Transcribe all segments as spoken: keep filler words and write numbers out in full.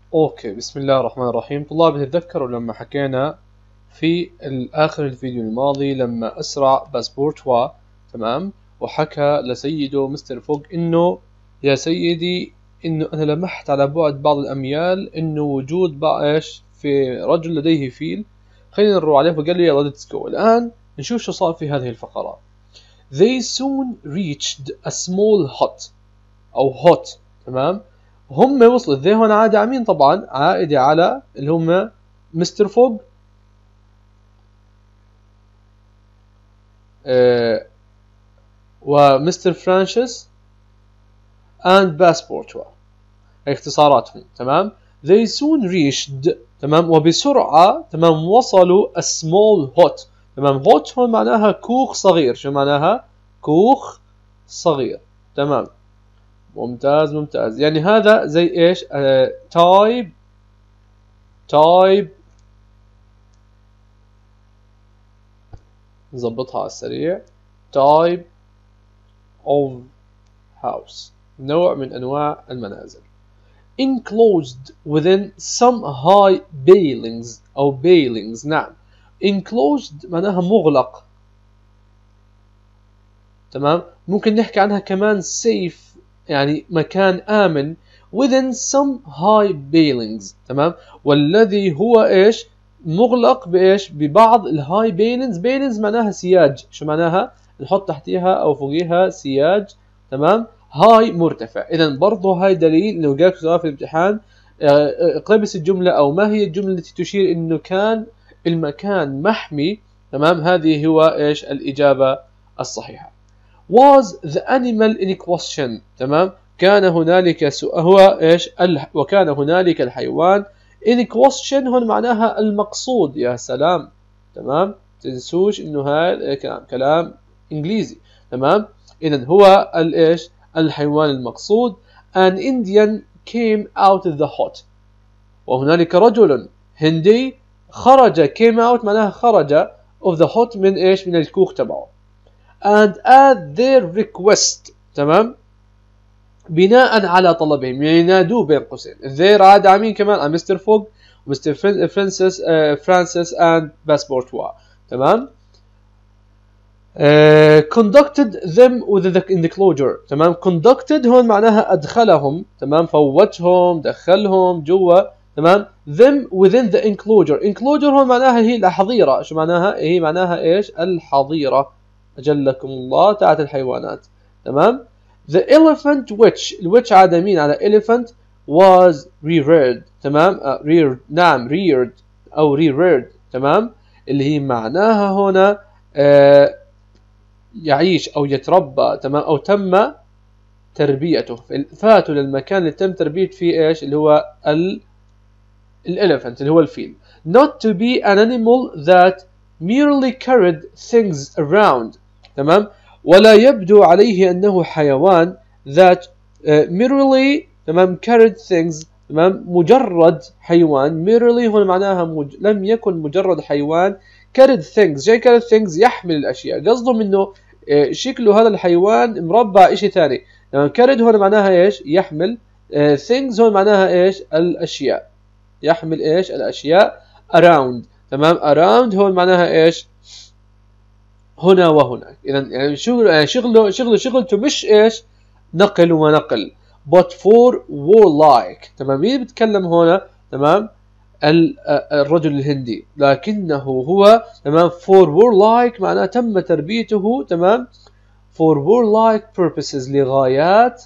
اوكي، بسم الله الرحمن الرحيم. طلاب، تتذكروا لما حكينا في اخر الفيديو الماضي لما اسرع باسبورتوا، تمام، وحكى لسيده مستر فوق انه يا سيدي انه انا لمحت على بعد بعض الاميال انه وجود بقى ايش في رجل لديه فيل، خلينا نروح عليه. فقال لي يلا ليتس جو. الان نشوف شو صار في هذه الفقرات. They soon reached a small hut او hut، تمام. هم وصلوا ذي هون عادة على مين؟ طبعا عائدة على اللي هم مستر فوق آه ومستر فرانشيس and باسبورتوا، هي اختصاراتهم، تمام. they soon reached، تمام، وبسرعة، تمام، وصلوا a small hut، تمام. hut هون معناها كوخ صغير. شو معناها؟ كوخ صغير، تمام. ممتاز ممتاز. يعني هذا زي ايش؟ آه تايب تايب نظبطها على السريع. type of house، نوع من أنواع المنازل. enclosed within some high palings أو palings، نعم. enclosed معناها مغلق، تمام. ممكن نحكي عنها كمان safe، يعني مكان آمن. within some high palings، تمام. والذي هو إيش؟ مغلق بإيش؟ ببعض الهاي بالينز. بالينز معناها سياج. شو معناها؟ نحط تحتيها أو فوقيها سياج، تمام. هاي مرتفع. إذا برضه هاي دليل لو جاك سؤال في الامتحان اقتبس الجملة أو ما هي الجملة التي تشير إنه كان المكان محمي، تمام. هذه هو إيش؟ الإجابة الصحيحة. was the animal in question، تمام. كان هنالك سؤال هو إيش؟ وكان هنالك الحيوان. in question هون معناها المقصود. يا سلام، تمام. تنسوش انه هاي كلام كلام انجليزي، تمام. اذا هو الايش؟ الحيوان المقصود. an Indian came out of the hut، وهنالك رجل هندي خرج. came out معناها خرج of the hut من ايش؟ من الكوخ تبعه. and at their request، تمام، بناء على طلبهم، يعني نادوه بين قوسين. their عاد عامين كمان على مستر فوق ومستر فرانسيس فرانسيس اند باسبورتوا، تمام. uh, conducted them within the enclosure، تمام. conducted هون معناها ادخلهم، تمام، فوتهم، دخلهم جوا، تمام. them within the enclosure. enclosure هون معناها هي الحظيرة. شو معناها؟ هي معناها ايش؟ الحظيرة، اجلكم الله، تاعت الحيوانات، تمام. the elephant which، الwhich عادة مين على elephant، was reared، تمام. uh, reared، نعم، reared او reared، تمام. اللي هي معناها هنا uh, يعيش او يتربى، تمام، او تم تربيته. فاتوا للمكان اللي تم تربيته فيه ايش؟ اللي هو ال الاليفنت، اللي هو الفيل. not to be an animal that merely carried things around، تمام. ولا يبدو عليه أنه حيوان that uh, merely، تمام، carried things، تمام، مجرد حيوان. merely هنا معناها مج... لم يكن مجرد حيوان. carried things، جاي carried things يحمل الأشياء. قصدهم إنه uh, شكله هذا الحيوان مربع إشي ثاني. تمام. carried هنا معناها إيش؟ يحمل. uh, things هنا معناها إيش؟ الأشياء. يحمل إيش؟ الأشياء. around، تمام. around هون معناها إيش؟ هنا وهناك. إذا يعني شغله شغله شغله شغلته مش إيش؟ نقل وما نقل. but for warlike، تمام. مين بيتكلم هنا؟ تمام، الرجل الهندي. لكنه هو، تمام، for warlike معناه تم تربيته، تمام، for warlike purposes، لغايات.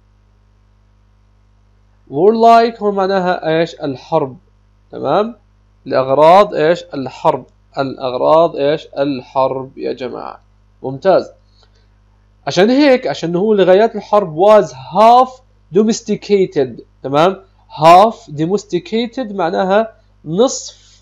warlike هو معناها إيش؟ الحرب، تمام، لأغراض إيش؟ الحرب. الأغراض إيش؟ الحرب يا جماعة. ممتاز. عشان هيك، عشان هو لغايات الحرب was half domesticated، تمام. half domesticated معناها نصف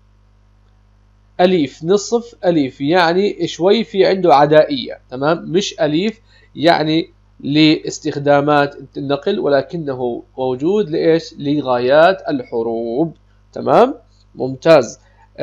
أليف. نصف أليف يعني شوي في عنده عدائية، تمام. مش أليف يعني لاستخدامات النقل، ولكنه موجود لإيش؟ لغايات الحروب، تمام. ممتاز.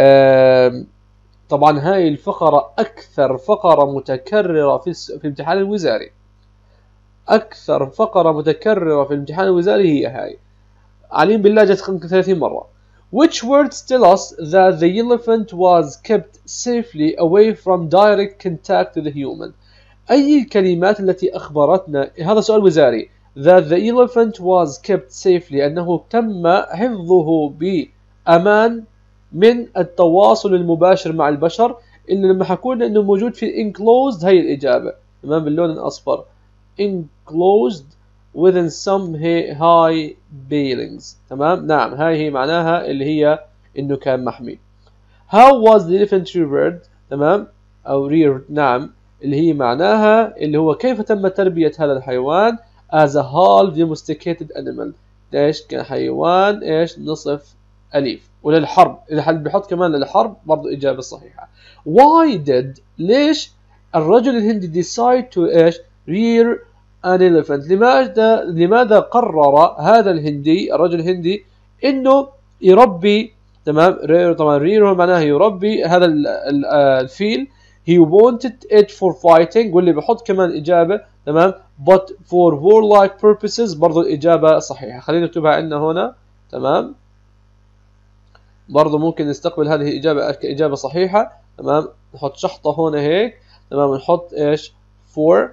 طبعا هاي الفقرة أكثر فقرة متكررة في في الامتحان الوزاري. أكثر فقرة متكررة في الامتحان الوزاري هي هاي. عليم بالله جت ثلاثين مرة. Which words tell us that the elephant was kept safely away from direct contact with the human. أي الكلمات التي أخبرتنا، هذا سؤال وزاري، that the elephant was kept safely، أنه تم حفظه بأمان من التواصل المباشر مع البشر، إلا لما حكولنا أنه موجود في enclosed، هي الإجابة تمام باللون الأصفر، enclosed within some high buildings. تمام نعم هاي هي معناها اللي هي إنه كان محمي. How was the elephant reared؟ تمام أو reared نعم اللي هي معناها اللي هو كيف تم تربية هذا الحيوان as a whole domesticated animal. إيش كان حيوان إيش نصف أليف. وللحرب إذا حد بيحط كمان للحرب برضو إجابة صحيحة. Why did ليش الرجل الهندي decide to إيش rear an elephant؟ لماذا لماذا قرر هذا الهندي الرجل الهندي إنه يربي تمام rear طبعا rear معناها يربي هذا الفيل. He wanted it for fighting، واللي بحط كمان إجابة تمام but for warlike purposes برضو الإجابة صحيحة. خلينا نكتبها عندنا هنا تمام برضو ممكن نستقبل هذه إجابة كإجابة صحيحة. تمام نحط شحطة هنا هيك تمام نحط إيش for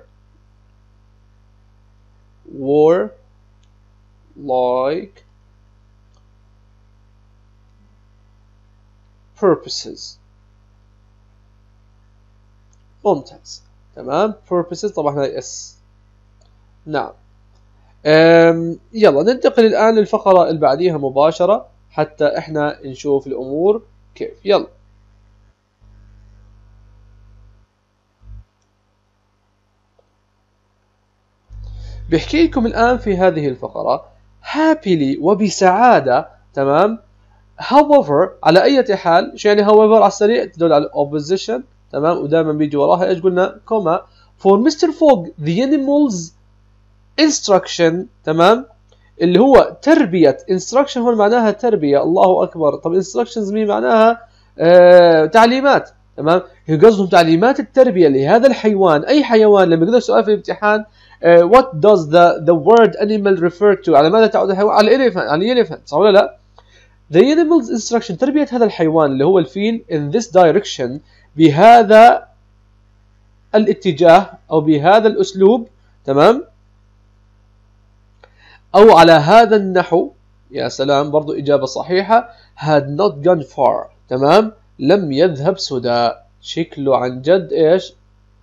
war like purposes. ممتاز تمام purposes طبعا هاي اس. نعم أم يلا ننتقل الآن للفقرة اللي بعديها مباشرة حتى احنا نشوف الأمور كيف. يلا بيحكي لكم الآن في هذه الفقرة happily وبسعادة تمام however على أي حال. شو يعني however على السريع تدل على opposition تمام ودائما بيجي وراها ايش قلنا كوما for مستر Fogg the animals instruction تمام اللي هو تربية instruction هو معناها تربية. الله أكبر. طب instructions مين معناها آه تعليمات تمام قصدهم تعليمات التربية لهذا الحيوان. أي حيوان لما يقول سؤال في الامتحان آه what does the the word animal refer to على ماذا تعود الحيوان؟ على elephant على elephant صح ولا لا؟ the animals instruction تربية هذا الحيوان اللي هو الفيل in this direction بهذا الاتجاه أو بهذا الأسلوب تمام أو على هذا النحو. يا سلام برضو إجابة صحيحة. had not gone far تمام لم يذهب سدى. شكله عن جد إيش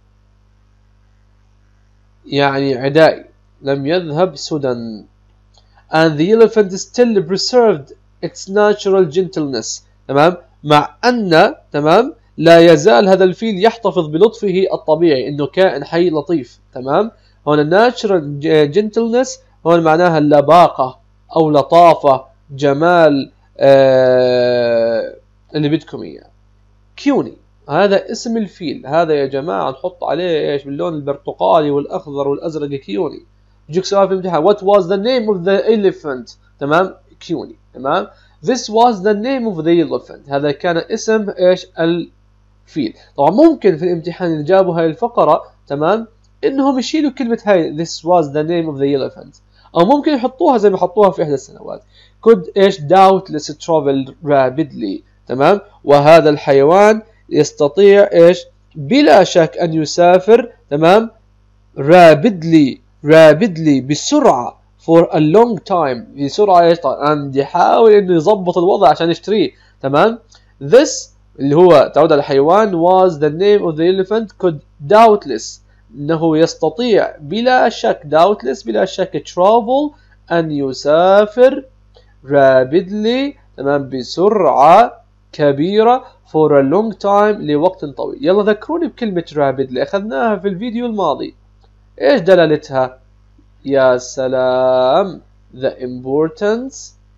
يعني عدائي لم يذهب سدى. and the elephant still preserved its natural gentleness تمام مع أن تمام لا يزال هذا الفيل يحتفظ بلطفه الطبيعي إنه كائن حي لطيف. تمام هنا natural gentleness هون معناها اللباقة أو لطافة جمال آه اللي بدكم إياه. كيوني هذا اسم الفيل. هذا يا جماعة نحط عليه إيش باللون البرتقالي والأخضر والأزرق كيوني. يجيك سؤال في الامتحان what was the name of the elephant تمام كيوني تمام this was the name of the elephant هذا كان اسم إيش الفيل. طبعا ممكن في الامتحان اللي جابوا هاي الفقرة تمام إنهم يشيلوا كلمة هاي this was the name of the elephant أو ممكن يحطوها زي ما حطوها في إحدى السنوات could إيش doubtless travel rapidly تمام وهذا الحيوان يستطيع إيش بلا شك أن يسافر تمام rapidly rapidly بسرعة for a long time بسرعة إيش طبعا يحاول إنه يضبط الوضع عشان يشتريه. تمام this اللي هو تعود على الحيوان was the name of the elephant could doubtless إنه يستطيع بلا شك doubtless بلا شك travel أن يسافر rapidly تمام بسرعة كبيرة for a long time لوقت طويل. يلا ذكروني بكلمة rapidly أخذناها في الفيديو الماضي إيش دلالتها؟ يا سلام the importance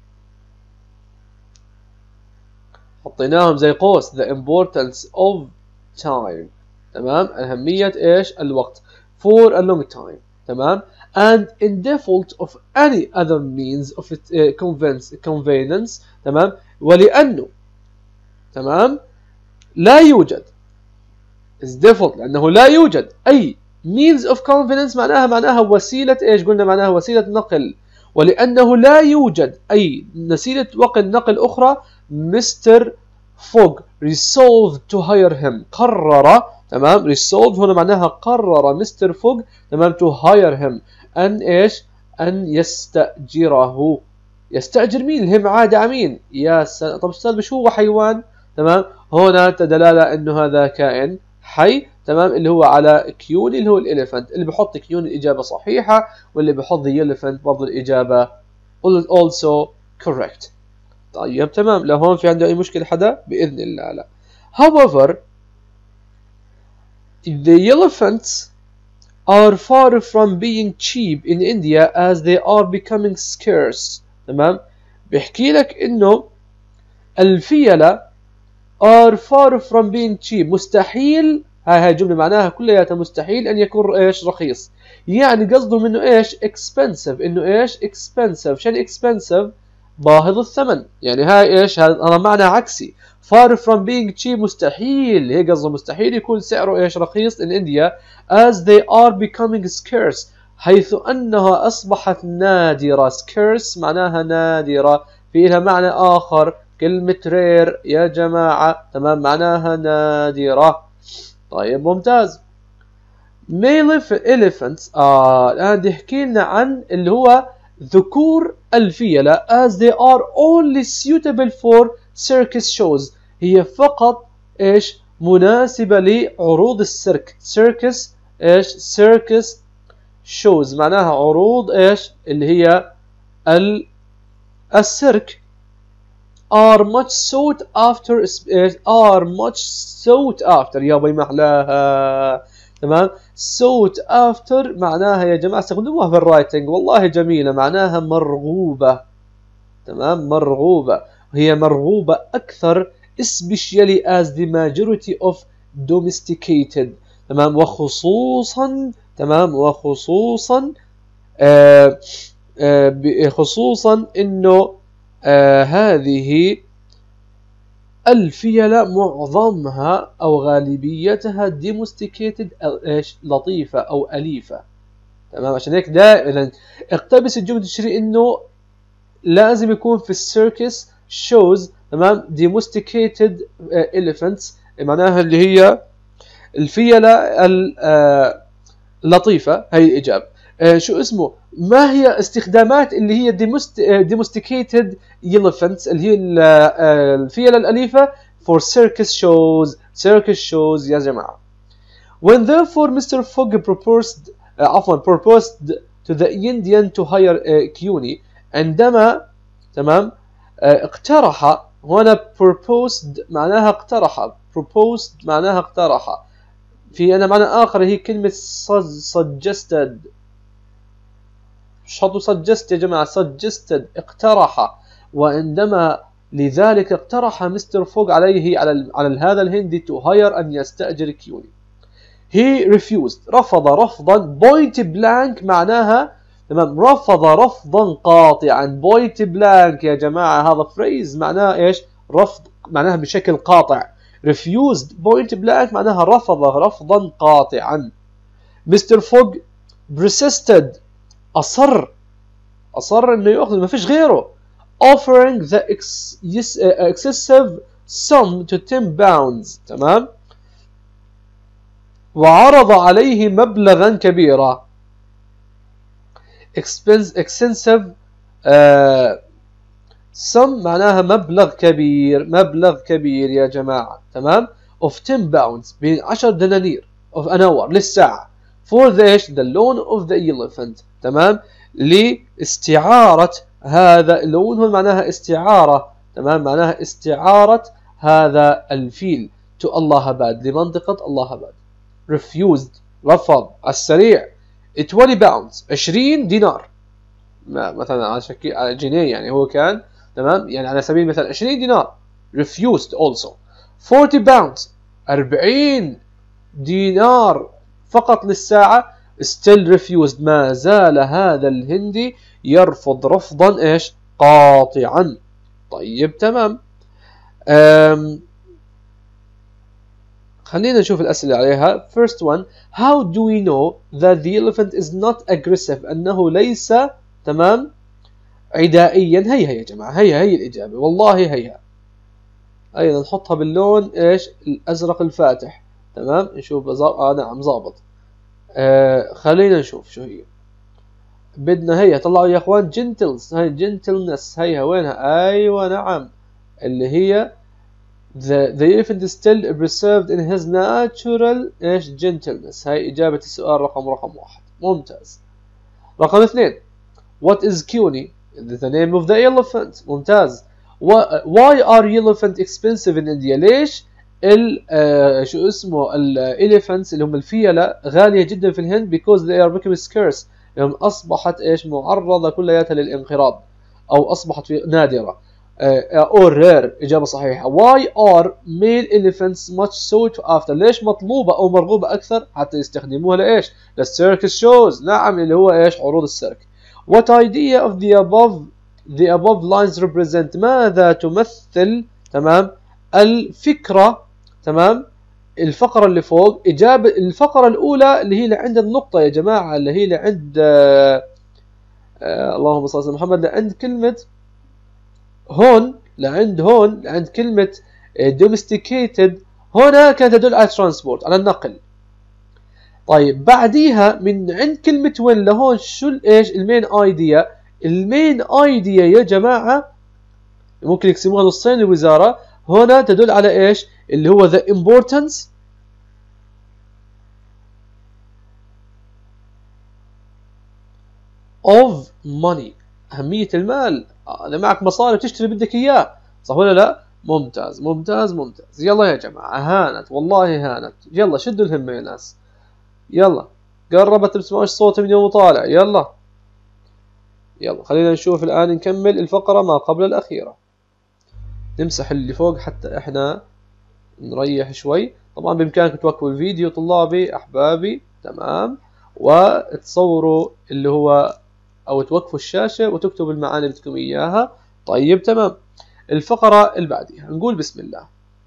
حطيناهم زي قوس the importance of time تمام أهمية إيش الوقت for a long time تمام and in default of any other means of it, uh, conveyance, conveyance تمام ولأنه تمام لا يوجد is default لأنه لا يوجد أي means of conveyance معناها معناها وسيلة إيش قلنا معناها وسيلة نقل ولأنه لا يوجد أي وسيلة نقل أخرى مستر فوغ resolved to hire him قرر تمام resolved هنا معناها قرر مستر فوغ تمام to hire him أن إيش أن يستأجره. يستأجر مين؟ الهم عاد مين؟ يا سلام. طب أستاذ مش هو حيوان؟ تمام هنا دلالة إنه هذا كائن حي تمام اللي هو على كيوني اللي هو الإليفنت. اللي بحط كيوني الإجابة صحيحة واللي بحط the elephant برضه الإجابة also correct. طيب تمام لهون في عنده أي مشكلة حدا؟ بإذن الله لا. However the elephants are far from being cheap in India as they are becoming scarce. تمام بيحكي لك إنه الفيلة are far from being cheap مستحيل هاي هاي جملة معناها كلياتها مستحيل أن يكون إيش رخيص. يعني قصده منه إيش expensive إنه إيش expensive. شان expensive باهظ الثمن. يعني هاي إيش هذا معنى عكسي. far from being cheap مستحيل هي قصده مستحيل يكون سعره إيش رخيص in India as they are becoming scarce حيث أنها أصبحت نادرة. scarce معناها نادرة. في لها معنى آخر كلمة rare يا جماعة تمام معناها نادرة. طيب ممتاز. male elephants آه الآن يحكي لنا عن اللي هو ذكور الفيلة as they are only suitable for circus shows هي فقط إيش مناسبة لعروض السيرك. circus إيش circus shows معناها عروض إيش اللي هي السيرك are much sought after are much sought after يا بي محلاها تمام. sought after معناها يا جماعة استخدموها في الرايتنج والله جميلة معناها مرغوبة تمام مرغوبة. هي مرغوبة أكثر especially as the majority of domesticated تمام وخصوصا تمام وخصوصا آه آه خصوصا إنه آه هذه الفيلة معظمها أو غالبيتها domesticated إيش لطيفة أو أليفة تمام. عشان هيك دائما اقتبس الجملة تشري إنه لازم يكون في السيركس شوز تمام domesticated elephants معناها اللي هي الفيلة اللطيفة. هي الإجابة. آه شو اسمه ما هي استخدامات اللي هي domesticated elephants اللي هي الفيلة الأليفة for circus shows circus shows يا جماعة. when therefore Mister Fogg proposed uh, عفوا proposed to the Indian to hire uh, كيوني عندما تمام uh, اقترح هنا proposed معناها اقترح proposed معناها اقترح. في أنا معنى آخر هي كلمة suggested مش حطوا suggest يا جماعة suggested اقترح. وعندما لذلك اقترح مستر فوغ عليه على على هذا الهندي to hire أن يستأجر كيوني. he refused رفض رفضا point blank معناها تمام رفض رفضا قاطعا. point blank يا جماعة هذا phrase معناه إيش رفض معناها بشكل قاطع. refused point blank معناها رفض رفضا قاطعا. مستر فوغ persisted أصر أصر إنه يأخذ ما فيش غيره offering the ex yes, uh, excessive sum to ten pounds تمام وعرض عليه مبلغا كبيرا. expensive extensive uh, sum معناها مبلغ كبير مبلغ كبير يا جماعة تمام of ten pounds بعشر دنانير of an hour للساعة for the the loan of the elephant تمام لاستعارة هذا اللون هو معناها استعارة تمام معناها استعارة هذا الفيل to اللهباد لمنطقة اللهباد. refused رفض على السريع twenty pounds عشرين دينار مثلا على شكل على جنيه يعني هو كان تمام يعني على سبيل المثال عشرين دينار. refused also forty pounds أربعين دينار فقط للساعة still refused ما زال هذا الهندي يرفض رفضا ايش قاطعا. طيب تمام أم خلينا نشوف الأسئلة عليها. first one how do we know that the elephant is not aggressive أنه ليس تمام عدائيا. هيها يا جماعة، هيها هي الإجابة، والله هيها. أيضا نحطها باللون إيش الأزرق الفاتح. تمام نشوف بزا... آه نعم ظابط. آه خلينا نشوف شو هي. بدنا هي طلعوا يا اخوان جنتلز، هاي جنتلنس هيها وينها؟ ايوه نعم اللي هي the, the elephant is still preserved in his natural ايش gentleness. هاي اجابة السؤال رقم رقم واحد. ممتاز. رقم اثنين what is Kuni؟ the name of the elephant. ممتاز. why are elephant expensive in India؟ ليش ال آه شو اسمه الاليفنتس اللي هم الفيلة غالية جدا في الهند؟ because they are becoming scarce، لأن أصبحت إيش معرضة كلياتها للانقراض أو أصبحت في نادرة. أو uh, rare إجابة صحيحة. why are male elephants much sought after؟ ليش مطلوبة أو مرغوبة أكثر حتى يستخدموها لإيش؟ للcircus shows. نعم اللي هو إيش عروض السيرك. what idea of the above the above lines represent؟ ماذا تمثل تمام الفكرة تمام الفقرة اللي فوق. إجابة الفقرة الأولى اللي هي لعند النقطة يا جماعة، اللي هي لعند آه آه اللهم صل على محمد، لعند كلمة هون، لعند هون لعند كلمة domesticated، هنا كانت تدل على transport على النقل. طيب بعديها من عند كلمة وين لهون شو ايش المين ايديا؟ المين ايديا يا جماعة ممكن يقسموها نصين الوزارة، هنا تدل على ايش؟ اللي هو the importance of money، أهمية المال. أنا معك مصاري تشتري بدك إياه، صح ولا لا؟ ممتاز ممتاز ممتاز. يلا يا جماعة هانت والله هانت. يلا شدوا الهمة يا ناس، يلا قربت بتسمعوش صوتي من يوم طالع. يلا يلا خلينا نشوف الآن نكمل الفقرة ما قبل الأخيرة. نمسح اللي فوق حتى إحنا نريح شوي. طبعا بإمكانكم توقفوا الفيديو طلابي أحبابي تمام، وتصوروا اللي هو أو توقفوا الشاشة وتكتبوا المعاني اللي بدكم إياها. طيب تمام. الفقرة اللي بعديها نقول بسم الله.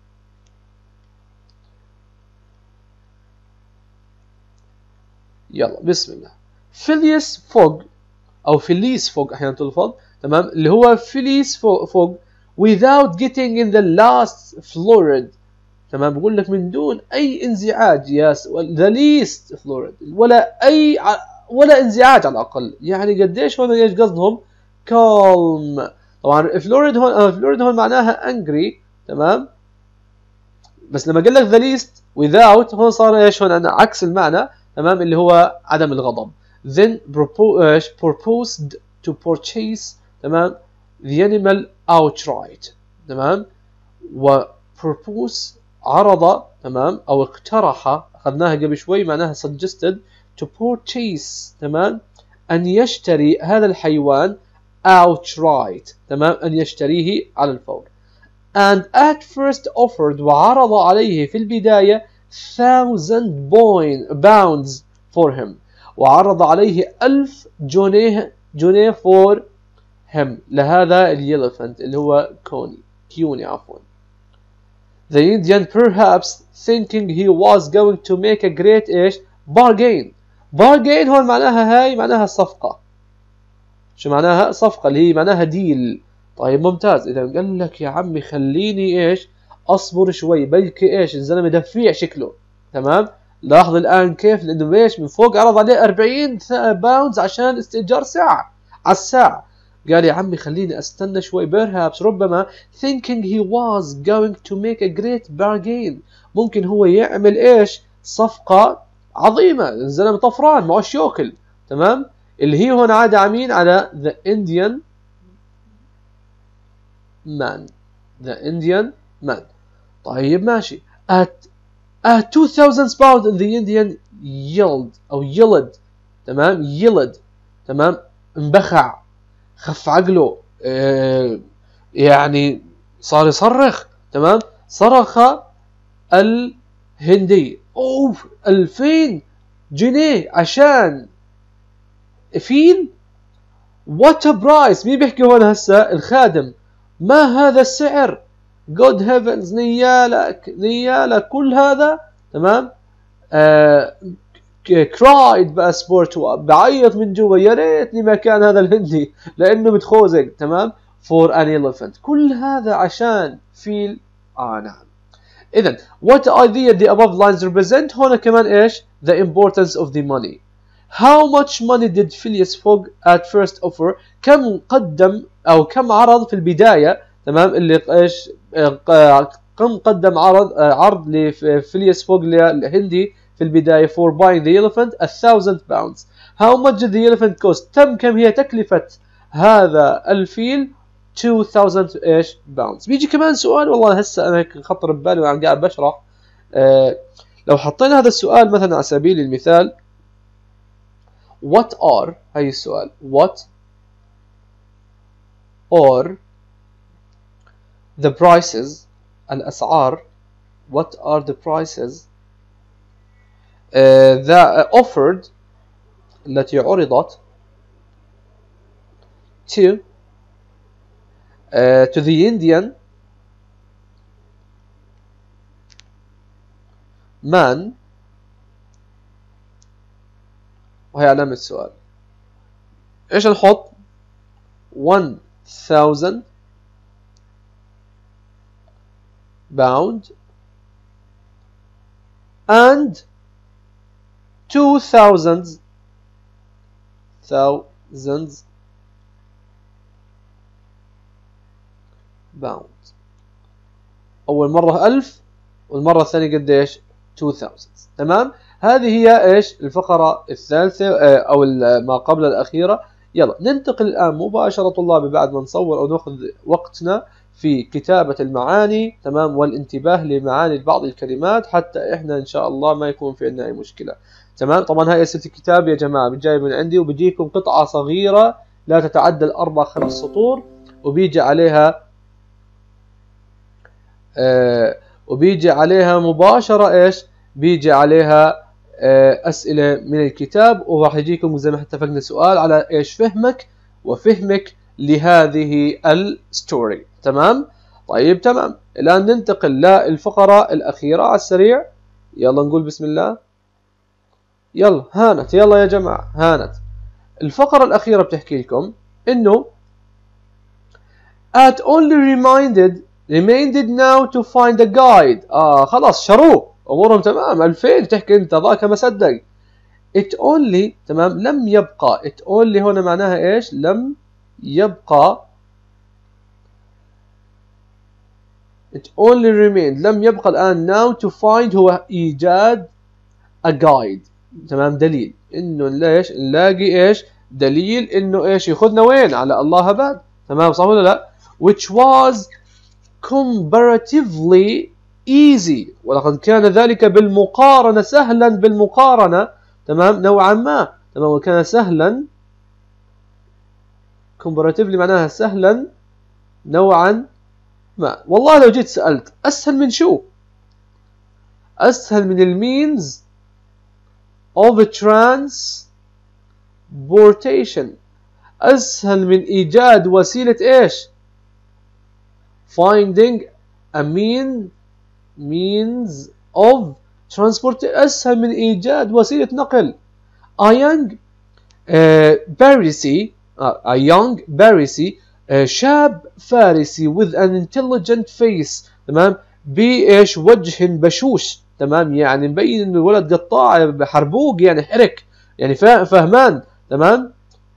يلا بسم الله. فيليس فوق أو فيليس فوق أحيانا تلفظ تمام، اللي هو فيليس فوق, فوق without getting in the last florid. تمام بقول لك من دون أي انزعاج يا the least florid، ولا أي ولا انزعاج على الأقل. يعني قديش هون ايش قصدهم؟ calm. طبعا فلوريد هون فلوريد هون معناها angry تمام، بس لما قال لك the least without هون صار ايش؟ هون عندنا عكس المعنى تمام، اللي هو عدم الغضب. then proposed to purchase تمام the animal outright تمام، و propose عرض تمام أو اقترح، أخذناها قبل شوي معناها suggested to purchase تمام أن يشتري هذا الحيوان outright تمام، أن يشتريه على الفور. and at first offered وعرض عليه في البداية thousand pounds for him، وعرض عليه ألف جنيه جنيه for him لهذا اليليفنت اللي هو كوني كيوني عفوا. The Indian perhaps thinking he was going to make a great إيش bargain. bargain هون معناها هاي معناها صفقة. شو معناها؟ صفقة اللي هي معناها ديل. طيب ممتاز. إذا قال لك يا عمي خليني إيش أصبر شوي بلكي إيش الزلمة دفيع شكله تمام. لاحظ الآن كيف، لأنه إيش من فوق عرض عليه أربعين باوندز عشان استئجار ساعة على الساعة. قال يا عمي خليني استنى شوي. perhaps ربما thinking he was going to make a great bargain، ممكن هو يعمل ايش صفقة عظيمة. الزلمة طفران معوش ياكل تمام، اللي هي هون عادة عمين على the Indian man the Indian man. طيب ماشي. at at two thousand pounds in the Indian yield أو يلد تمام يلد تمام انبخع خف عقله اه يعني صار يصرخ تمام. صرخ الهندي اوف ألفين جنيه عشان فيل. وات برايس. مين بيحكي هون هسه؟ الخادم. ما هذا السعر؟ جود هيفنز نيالك نيالك كل هذا تمام. آه cried باسبورت بعيط من جوا يا ريتني ما كان هذا الهندي لانه متخوزق تمام for an elephant. كل هذا عشان فيل. اه نعم. اذا what idea the above lines represent هنا كمان ايش the importance of the money. how much money did Phileas Fogg at first offer. كم قدم او كم عرض في البدايه تمام اللي ايش كم قدم عرض عرض لفيلياس فوغ الهندي في البدايه for buying the elephant a thousand pounds. how much did the elephant cost. تم كم هي تكلفه هذا الفيل two thousand ايش باوندز. بيجي كمان سؤال والله هسه انا خطر ببالي وانا قاعد بشرح. أه لو حطينا هذا السؤال مثلا على سبيل المثال what are هاي السؤال what are the prices الأسعار what are the prices uh, that offered التي عرضت to uh, to the Indian man. وهي علامة السؤال. ايش نحط one thousand pound and two thousand thousands pound. أول مرة ألف والمرة الثانية قديش two thousand. تمام. هذه هي إيش الفقرة الثالثة أو ما قبل الأخيرة. يلا ننتقل الآن مباشرة طلابي بعد ما نصور أو نأخذ وقتنا في كتابة المعاني تمام والانتباه لمعاني بعض الكلمات حتى إحنا إن شاء الله ما يكون في عندنا أي مشكلة. تمام. طبعا هاي أسئلة الكتاب يا جماعة بتجاي من عندي وبيجيكم قطعة صغيرة لا تتعدى الأربع خمس سطور وبيجي عليها آه وبيجي عليها مباشرة إيش بيجي عليها آه أسئلة من الكتاب وراح يجيكم زي ما اتفقنا سؤال على إيش فهمك وفهمك لهذه الستوري. تمام. طيب تمام. الآن ننتقل للفقرة الأخيرة على السريع. يلا نقول بسم الله. يلا هانت يلا يا جماعة هانت. الفقرة الأخيرة بتحكي لكم إنه at only reminded reminded now to find a guide. آه خلاص شروه أمورهم تمام. ألفين تحكي أنت ذاك ما صدق. it only تمام لم يبقى. it only هنا معناها إيش لم يبقى. it only remained لم يبقى الآن now to find هو إيجاد a guide. تمام دليل إنه ليش نلاقي إيش دليل إنه إيش ياخذنا وين على الله بعد. تمام صح ولا لا. which was comparatively easy ولقد كان ذلك بالمقارنة سهلا بالمقارنة تمام نوعا ما. تمام وكان سهلا comparatively معناها سهلا نوعا ما. والله لو جيت سألت أسهل من شو؟ أسهل من المينز of transportation. أسهل من إيجاد وسيلة إيش؟ finding a mean means of transport. أسهل من إيجاد وسيلة نقل. a young uh, Pharisee uh, a young Pharisee uh, شاب فارسي with an intelligent face. تمام بإيش وجه بشوش. تمام يعني مبين إنه الولد قطاع بحربوق يعني حرك يعني فهمان. تمام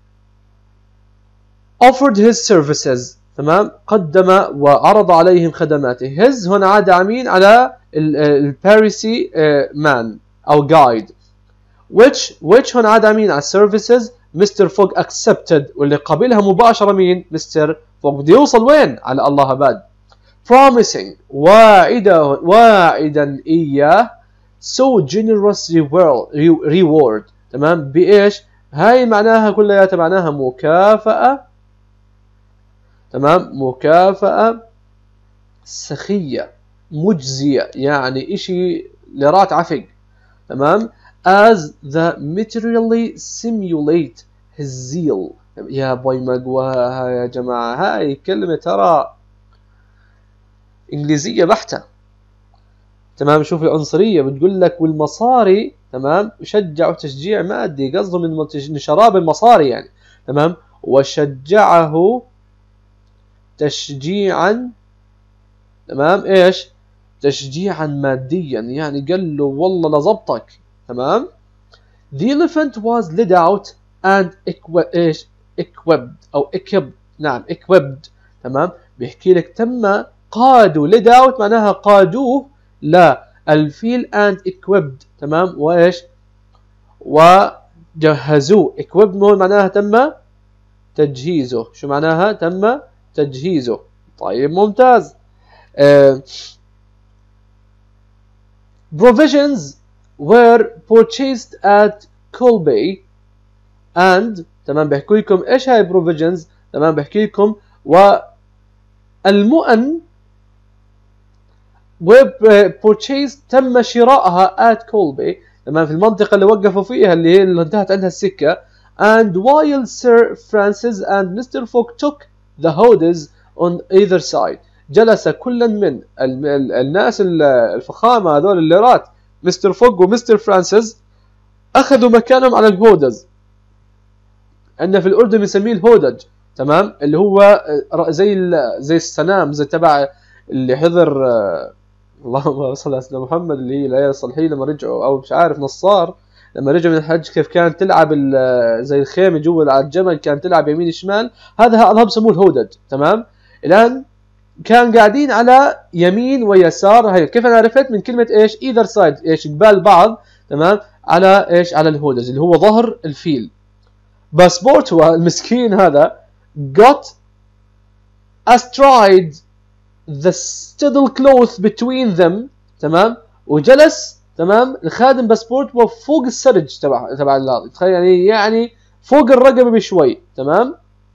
offered his services. تمام قدم وعرض عليهم خدماته. his هنا عاد عمين على الباريسي مان أو guide. which which هنا عاد عمين على services. مستر فوغ accepted واللي قبلها مباشرة مين مستر فوغ. بده يوصل وين على الله بعد. promising واعدا واعدا إياه so generous reward. تمام بإيش هاي معناها كلها معناها مكافأة. تمام مكافأة سخية مجزية يعني إشي لرات عفق. تمام as the materially simulate his zeal. يا باي مقواها يا جماعة هاي كلمة ترى إنجليزية بحتة. تمام. شوف العنصرية بتقول لك والمصاري، تمام، شجعوا تشجيع مادي، قصده من شراب المصاري يعني، تمام. وشجعه تشجيعا، تمام، ايش؟ تشجيعا ماديا، يعني قال له والله لظبطك، تمام. The elephant was led out and equipped، ايش؟ equipped او equipped، نعم equipped، تمام. بيحكي لك تم قادوا، led out معناها قادوه لا الفيل and equipped، تمام، وايش؟ وجهزوه. equipped معناها تم تجهيزه. شو معناها؟ تم تجهيزه. طيب ممتاز. uh, provisions were purchased at Colby and، تمام، بحكي لكم ايش هاي provisions، تمام، بحكي لكم والمؤن purchased تم شرائها at Colby، تمام، في المنطقة اللي وقفوا فيها اللي هي اللي انتهت عندها السكة. and while Sir Francis and Mister Fogg took the hodes on either side، جلس كلا من الناس الفخامة هذول الليرات مستر فوغ ومستر فرانسيس أخذوا مكانهم على الهودز. عندنا في الأردن بنسميه الهودج، تمام، اللي هو زي زي السنام، زي تبع اللي حضر اللهم صل على سيدنا محمد اللي هي العيال الصالحين لما رجعوا، أو مش عارف نصار لما رجعوا من الحج كيف كانت تلعب زي الخيمة جوا على الجمل، كانت تلعب يمين شمال. هذا هذا بسموه الهودج، تمام. الآن كان قاعدين على يمين ويسار. هاي كيف انا عرفت؟ من كلمه ايش؟ either side، ايش؟ قبال بعض، تمام، على ايش؟ على الهودج اللي هو ظهر الفيل. باسبورتوا المسكين هذا got astride the saddle cloth between them، تمام، وجلس، تمام، الخادم باسبورتوا فوق السرج تبع تبع هذا، تخيل يعني يعني فوق الرقبه بشوي، تمام.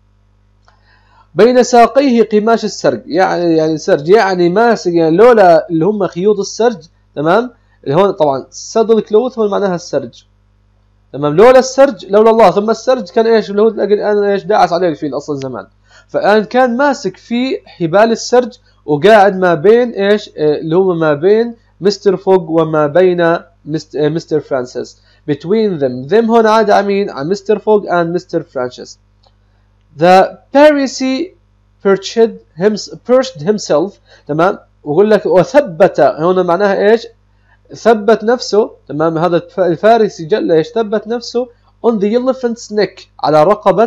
بين ساقيه قماش السرج، يعني يعني سرج يعني ماسك، يعني لولا اللي هم خيوط السرج، تمام، اللي هون طبعا سادل كلوث هون معناها السرج، تمام. لولا السرج، لولا الله ثم السرج كان ايش؟ اللي هو انا ايش داعس عليه الفيل اصلا زمان. فالان كان ماسك في حبال السرج وقاعد ما بين ايش؟ اللي هو ما بين مستر فوغ وما بين مستر فرانسيس. between them them هون عاد على مين؟ على مستر فوغ and مستر فرانسيس. The Pharisee perched, him, perched himself، تمام، ويقول لك وثبت، هنا معناها ايش؟ ثبت نفسه، تمام. هذا الفارسي جل ايش؟ ثبت نفسه on the elephant's neck، على رقبة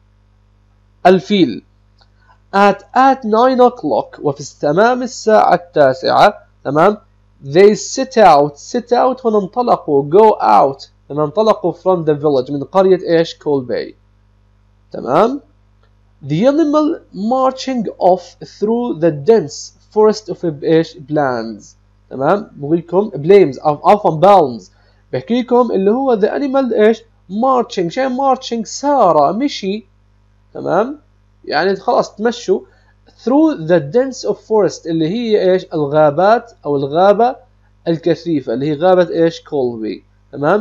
الفيل. at at nine o'clock، وفي تمام الساعة التاسعة، تمام. they set out set out هنا انطلقوا go out، تمام، انطلقوا from the village، من قرية ايش؟ Colby، تمام. The animal marching off through the dense forest of ايش؟ plants، تمام. بقول لكم blames او عفوا balms، بحكي لكم اللي هو the animal ايش؟ marching، شيء marching سار مشي، تمام، يعني خلاص تمشوا through the dense of forest اللي هي ايش؟ الغابات او الغابة الكثيفة اللي هي غابة ايش؟ Colby، تمام.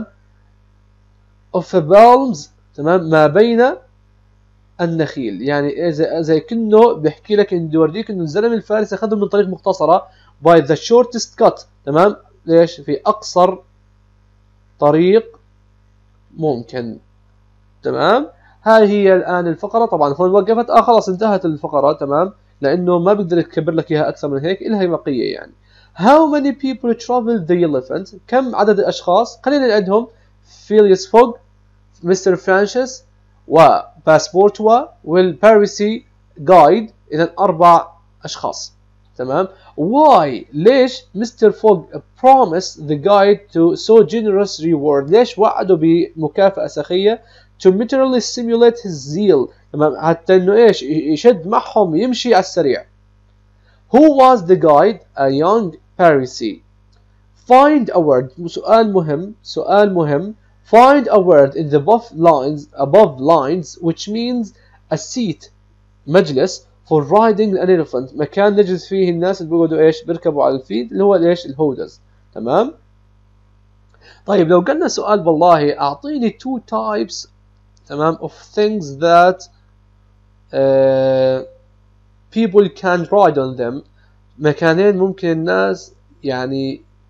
of balms، تمام، ما بين النخيل، يعني زي زي كأنه بيحكي لك انه يوريك انه الزلمه الفارسي اخذه من طريق مختصره by the shortest cut، تمام. ليش؟ في اقصر طريق ممكن، تمام. هاي هي الان الفقره. طبعا هون وقفت، اه خلاص انتهت الفقره، تمام، لانه ما بقدر يكبر لك اياها اكثر من هيك، الها بقيه يعني. how many people traveled the elephant، كم عدد الاشخاص؟ خلينا نعدهم. فيليوس فوغ، مستر فرانسيس، وباسبورتوا، والباريسي جايد، اذا اربع اشخاص، تمام. why ليش مستر فوغ promised the guide to so generous reward، ليش وعده بمكافأة سخية to literally stimulate his zeal، تمام، حتى انه ايش؟ يشد معهم يمشي على السريع. who was the guide؟ a young Pharisee. find a word، سؤال مهم سؤال مهم find a word in the above lines above lines which means a seat، مجلس for riding an elephant، مكان نجلس فيه الناس اللي بيقعدوا ايش؟ بيركبوا على الفيل، اللي هو ايش؟ الهودز، تمام. طيب لو قلنا سؤال والله اعطيني two types، تمام، of things that uh, people can ride on them، مكانين ممكن الناس يعني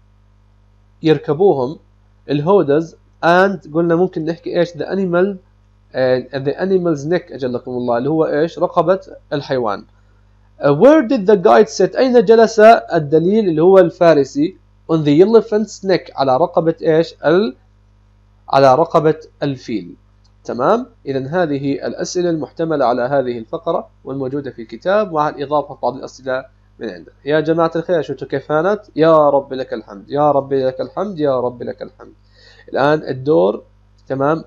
يركبوهم الهودز and قلنا ممكن نحكي ايش the animal uh, the animal's neck اجلكم الله اللي هو ايش رقبة الحيوان. uh, where did the guide sit اين جلس الدليل اللي هو الفارسي on the elephant's neck على رقبة ايش ال على رقبة الفيل. تمام. إذا هذه الأسئلة المحتملة على هذه الفقرة والموجودة في الكتاب مع الإضافة بعض الأسئلة من عندنا. يا جماعة الخير شفتوا كيف كانت؟ يا رب لك الحمد يا رب لك الحمد يا رب لك الحمد. الآن الدور تمام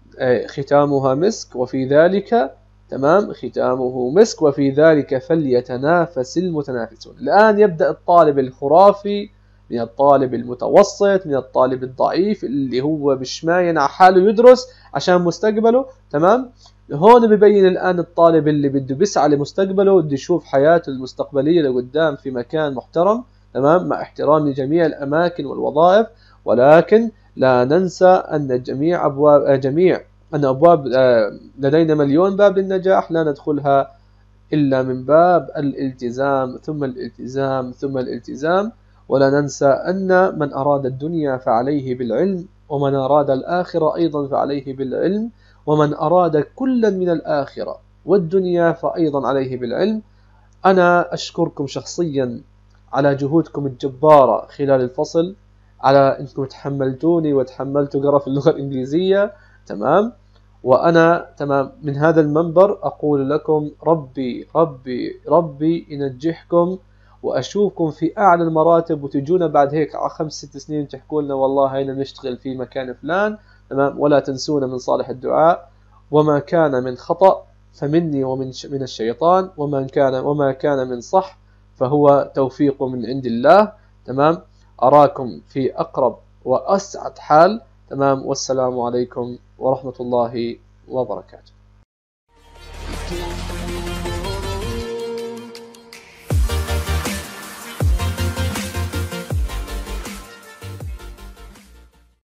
ختامها مسك وفي ذلك تمام ختامه مسك وفي ذلك فليتنافس المتنافسون. الآن يبدأ الطالب الخرافي من الطالب المتوسط من الطالب الضعيف اللي هو مش ماين على حاله يدرس عشان مستقبله. تمام. هون ببين الآن الطالب اللي بده بيسعى لمستقبله بده يشوف حياته المستقبلية لقدام في مكان محترم. تمام. مع احترام لجميع الأماكن والوظائف ولكن لا ننسى أن جميع أبواب جميع أن أبواب لدينا مليون باب للنجاح لا ندخلها إلا من باب الالتزام ثم الالتزام ثم الالتزام. ولا ننسى أن من أراد الدنيا فعليه بالعلم ومن أراد الآخرة أيضا فعليه بالعلم ومن أراد كلا من الآخرة والدنيا فأيضا عليه بالعلم. أنا أشكركم شخصيا على جهودكم الجبارة خلال الفصل على أنكم تحملتوني وتحملتوا قرف اللغة الإنجليزية. تمام. وأنا تمام من هذا المنبر أقول لكم ربي ربي ربي ينجحكم وأشوفكم في أعلى المراتب وتجونا بعد هيك على خمس ست سنين تحكوا لنا والله هينا نشتغل في مكان فلان. تمام. ولا تنسونا من صالح الدعاء وما كان من خطأ فمني ومن من الشيطان وما كان وما كان من صح فهو توفيق من عند الله. تمام. أراكم في أقرب وأسعد حال. تمام. والسلام عليكم ورحمة الله وبركاته.